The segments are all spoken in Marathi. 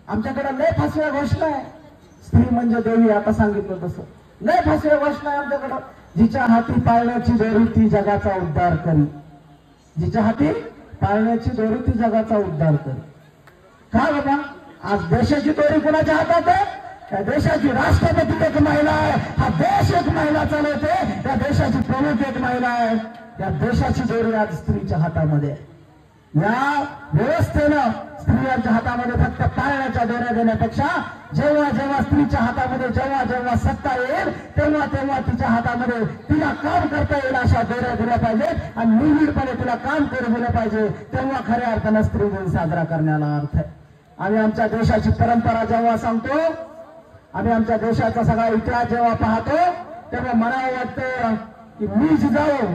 आमच्याकडे लय फासव्या घोषणा आहे. स्त्री म्हणजे देवी, आता सांगितलं तसं लय फासव्या घोषणा आहे आमच्याकडं. जिच्या हाती पाळण्याची दोरी ती जगाचा उद्धार करी. जिच्या हाती पाळण्याची दोरी ती जगाचा उद्धार करी. का बाबा? आज देशाची दोरी कुणाच्या हातात आहे? त्या देशाची राष्ट्रपती एक महिला आहे. हा देश एक महिला चालवते. त्या देशाची प्रमुख एक महिला आहे. या देशाची दोरी आज स्त्रीच्या हातामध्ये आहे. या व्यवस्थेनं स्त्रियांच्या हातामध्ये फक्त पाळण्याच्या दोऱ्या देण्यापेक्षा जेव्हा जेव्हा स्त्रीच्या हातामध्ये जेव्हा जेव्हा सत्ता येईल तेव्हा तेव्हा तिच्या हातामध्ये तिला काम करता येईल अशा दोऱ्या दिल्या पाहिजे आणि निर्भीडपणे तिला काम करू दिलं पाहिजे. तेव्हा खऱ्या अर्थानं स्त्री दिन साजरा करण्याला अर्थ आहे. आम्ही आमच्या देशाची परंपरा जेव्हा सांगतो, आम्ही आमच्या देशाचा सगळा इतिहास जेव्हा पाहतो तेव्हा मला वाटतं की मी जिजाऊ,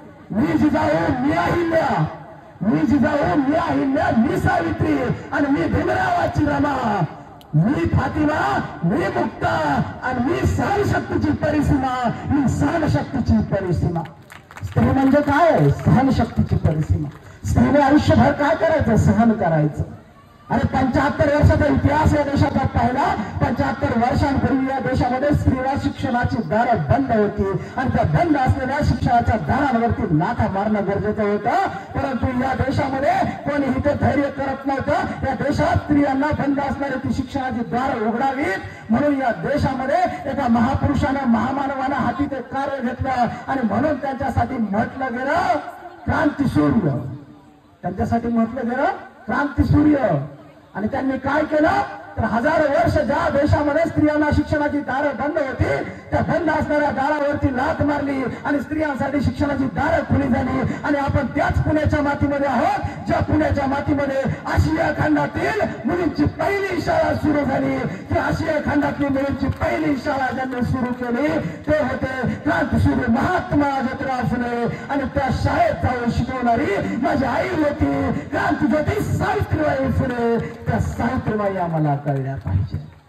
मी अहिल्या, मी जिजाऊ, मी अहिल्या, मी सावित्री आणि मी भीमरावाची रमा, मी फातिमा, मी मुक्ता आणि मी सहनशक्तीची परिसीमा, मी सहनशक्तीची परिसीमा. स्त्री म्हणजे काय? सहनशक्तीची परिसीमा. स्त्रीने आयुष्यभर काय करायचं? सहन करायचं. आणि 75 वर्षाचा इतिहास या देशाचा पाहिला. 75 वर्षांपूर्वी या देशामध्ये स्त्रीला शिक्षणाची दारं बंद होती आणि त्या बंद असलेल्या शिक्षणाच्या दारांवरती लाथा मारणं गरजेचं होतं. परंतु या देशामध्ये कोणी इथे धैर्य करत नव्हतं. या देशात स्त्रियांना बंद असणारी ती शिक्षणाची दारं उघडावीत म्हणून या देशामध्ये एका महापुरुषानं, महामानवानं हाती ते कार्य घेतलं आणि म्हणून त्यांच्यासाठी म्हटलं गेलं क्रांतीसूर्य. त्यांच्यासाठी म्हटलं गेलं क्रांतीसूर्य. आणि त्यांनी काय केलं तर हजारो वर्ष ज्या देशामध्ये स्त्रियांना शिक्षणाची दारं बंद होती त्या बंद असणाऱ्या दारावरती लाथ मारली आणि स्त्रियांसाठी शिक्षणाची दारं खुली झाली. आणि आपण त्याच पुण्याच्या मातीमध्ये आहोत ज्या पुण्याच्या मातीमध्ये आशिया खंडातील मुलींची पहिली शाळा सुरू झाली. ती आशिया खंडातली मुलींची पहिली शाळा ज्यांनी सुरू केली ते होते क्रांतीसूर्य महात्मा ज्योतिराव फुले. आणि त्या शाळेत जाऊन शिकवणारी माझी आई होती क्रांतीज्योती सावित्रीबाई फुले. त्या सावित्रीबाई आम्हाला कळल्या पाहिजे.